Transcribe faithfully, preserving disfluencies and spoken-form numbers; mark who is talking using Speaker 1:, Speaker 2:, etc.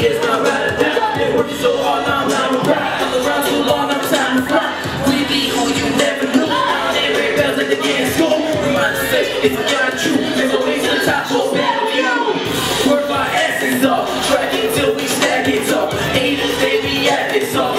Speaker 1: is not right or down. Been working so hard, now I'm not around. I'm around too long, now it's time to fly. We be who you never knew. Now they ring bells like the dance school. Remind to say, if I got you, there's always a top for battle you. Work our asses off, track it till we stack it up. Haters, they be at this all.